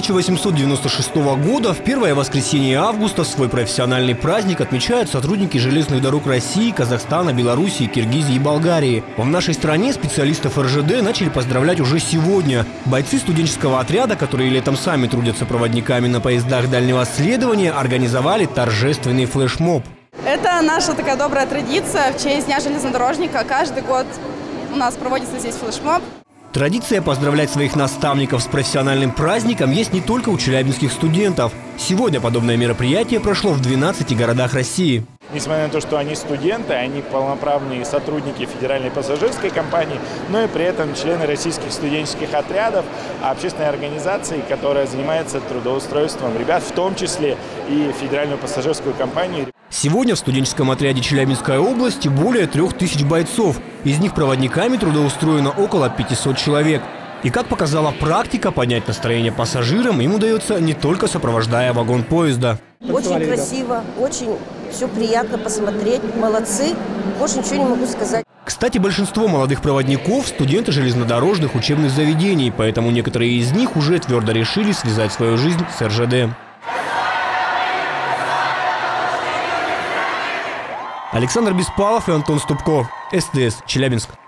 1896 года в первое воскресенье августа свой профессиональный праздник отмечают сотрудники железных дорог России, Казахстана, Белоруссии, Киргизии и Болгарии. В нашей стране специалистов РЖД начали поздравлять уже сегодня. Бойцы студенческого отряда, которые летом сами трудятся проводниками на поездах дальнего следования, организовали торжественный флешмоб. Это наша такая добрая традиция. В честь Дня железнодорожника каждый год у нас проводится здесь флешмоб. Традиция поздравлять своих наставников с профессиональным праздником есть не только у челябинских студентов. Сегодня подобное мероприятие прошло в 12 городах России. Несмотря на то, что они студенты, они полноправные сотрудники Федеральной пассажирской компании, но и при этом члены российских студенческих отрядов, общественной организации, которая занимается трудоустройством ребят, в том числе и Федеральную пассажирскую компанию. Сегодня в студенческом отряде Челябинской области более 3000 бойцов. Из них проводниками трудоустроено около 500 человек. И как показала практика, поднять настроение пассажирам им удается не только сопровождая вагон поезда. Очень красиво, очень все приятно посмотреть. Молодцы. Больше ничего не могу сказать. Кстати, большинство молодых проводников – студенты железнодорожных учебных заведений, поэтому некоторые из них уже твердо решили связать свою жизнь с РЖД. Александр Беспалов и Антон Ступко. СТС. Челябинск.